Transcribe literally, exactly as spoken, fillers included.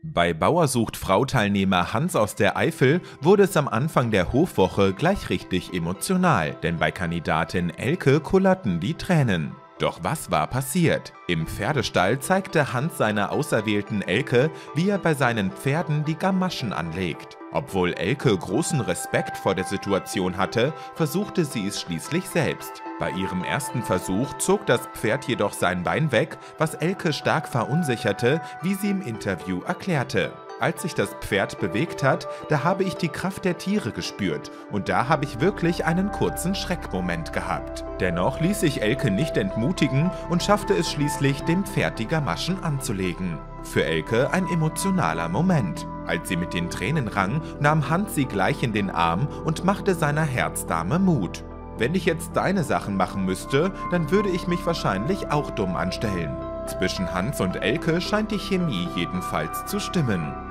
Bei Bauer sucht Frau-Teilnehmer Hans aus der Eifel wurde es am Anfang der Hofwoche gleich richtig emotional, denn bei Kandidatin Elke kullerten die Tränen. Doch was war passiert? Im Pferdestall zeigte Hans seiner auserwählten Elke, wie er bei seinen Pferden die Gamaschen anlegt. Obwohl Elke großen Respekt vor der Situation hatte, versuchte sie es schließlich selbst. Bei ihrem ersten Versuch zog das Pferd jedoch sein Bein weg, was Elke stark verunsicherte, wie sie im Interview erklärte. Als sich das Pferd bewegt hat, da habe ich die Kraft der Tiere gespürt und da habe ich wirklich einen kurzen Schreckmoment gehabt. Dennoch ließ sich Elke nicht entmutigen und schaffte es schließlich, dem Pferd die Gamaschen anzulegen. Für Elke ein emotionaler Moment. Als sie mit den Tränen rang, nahm Hans sie gleich in den Arm und machte seiner Herzdame Mut. Wenn ich jetzt deine Sachen machen müsste, dann würde ich mich wahrscheinlich auch dumm anstellen. Zwischen Hans und Elke scheint die Chemie jedenfalls zu stimmen.